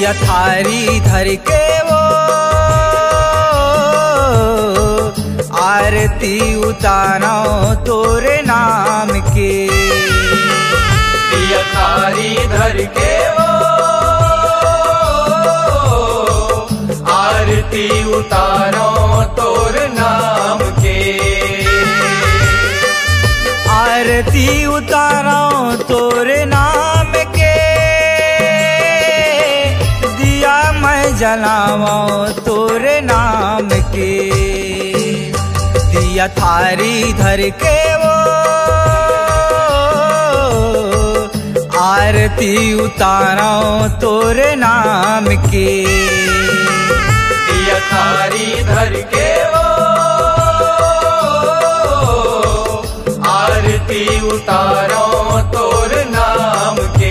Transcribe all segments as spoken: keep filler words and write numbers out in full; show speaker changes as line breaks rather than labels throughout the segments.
दिया थारी धर के वो आरती उतारो तोरे नाम के।
दिया थारी धर के वो आरती उतारो तोर नाम के।
आरती उतारो तोरे नाम के, दिया मैं जलावो तोरे नाम के। दिया थारी धर के वो आरती उतारो तोरे नाम के।
दिया थारी धर के वो आरती उतारो तोर नाम के।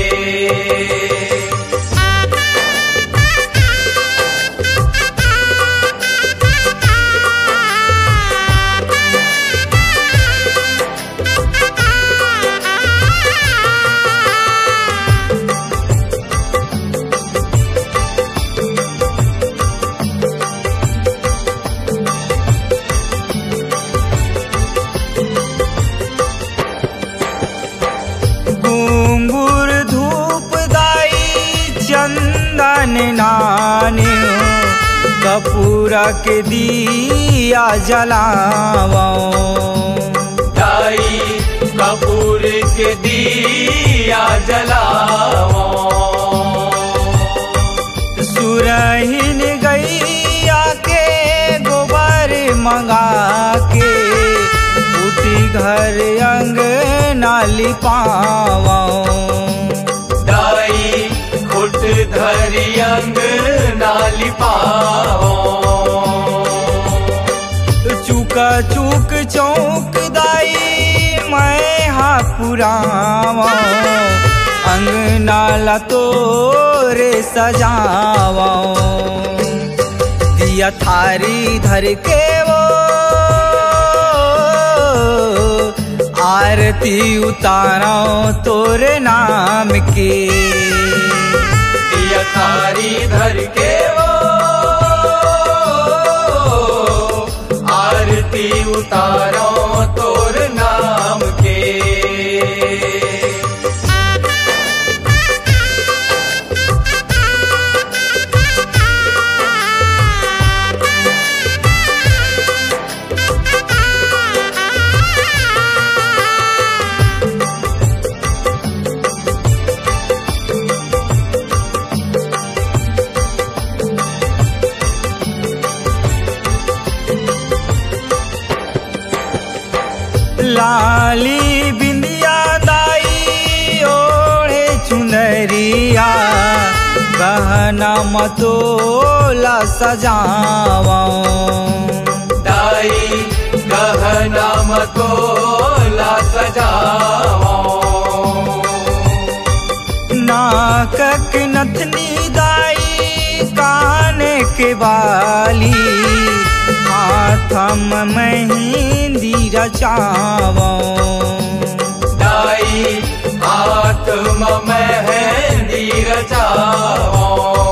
चंदन नाने कपूरा के दिया जलावो।
दाई कपूर के दिया जलावो।
सुरहीन गैया के गोबर मंगा के उठी घर अंग नाली पावो।
दाई उठ धरी अंग नाली पावो।
चूका चूक चौक दाई मैं हाँ पुरावा, अंग नाला तोरे सजावा। दिया थारी धर के वो आरती उतारो तोरे नाम के।
दिया थारी धर के वो आरती उतारो तोर नाम के।
लाली बिंदिया दाई ओढ़े चुनरिया, गहना मतोला सजावो।
दाई गहना मतोला सजावो।
नाकक नथनी दाई कान के बाली, हाथम मेहंदी रचावो।
दाई हाथ में मेहंदी रचावो।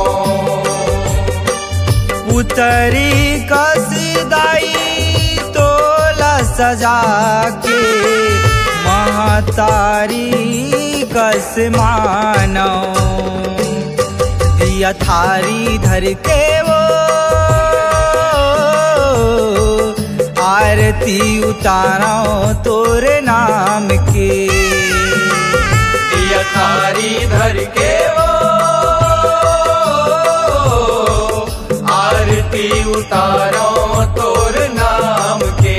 उतरी कस दाई तोला सजा के, महतारी कस मानो। दिया थारी धर के वो आरती उतारो तोरे नाम के।
दिया थारी धर के वो आरती उतारो तोर नाम के।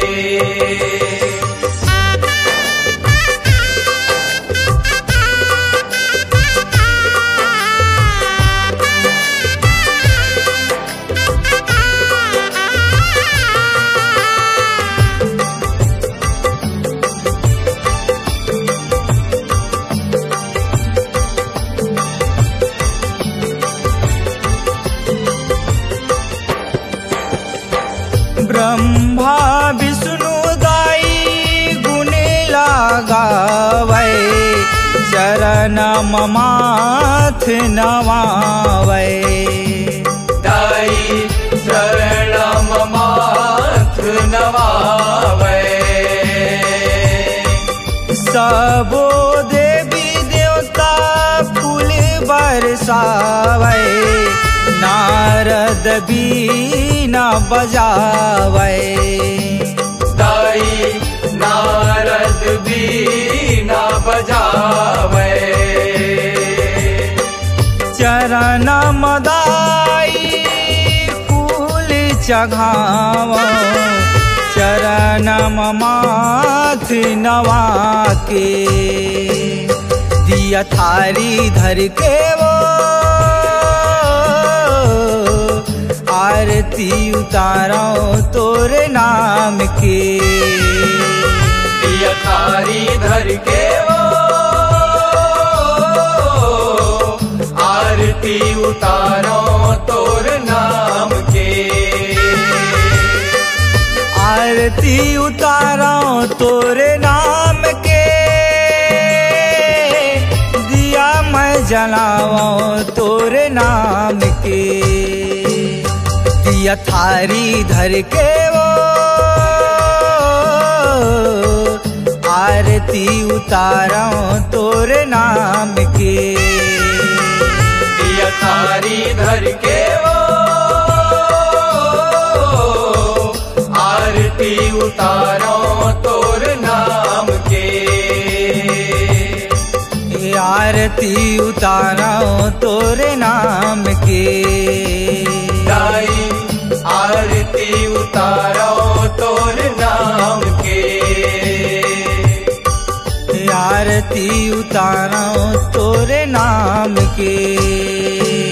ब्रह्मा विष्णु दाई गुने लगावे, चरण माथ नवावे।
दाई चरणम माथ नवावे।
सबो देवी देवता फूल बरसावे, नारद बीना बजावे।
दाई नारद बीना बजावे।
चरण मदाई फूल चघाव, चरण माथ नवा के। दिया थारी धर के वो आरती उतारो तोरे नाम के।
दिया थारी धर के वो आरती उतारो तोर नाम के।
आरती उतारो तोरे नाम के, दिया मैं जलाओ तोरे नाम के। दिया थारी धर के वो आरती उतारो तोरे नाम के।
दिया थारी धर के वो आरती उतारो तोर नाम के।
आरती उतारो तोरे नाम के।
दाई आरती उतारो तोर नाम के।
आरती उतारो तोरे नाम के।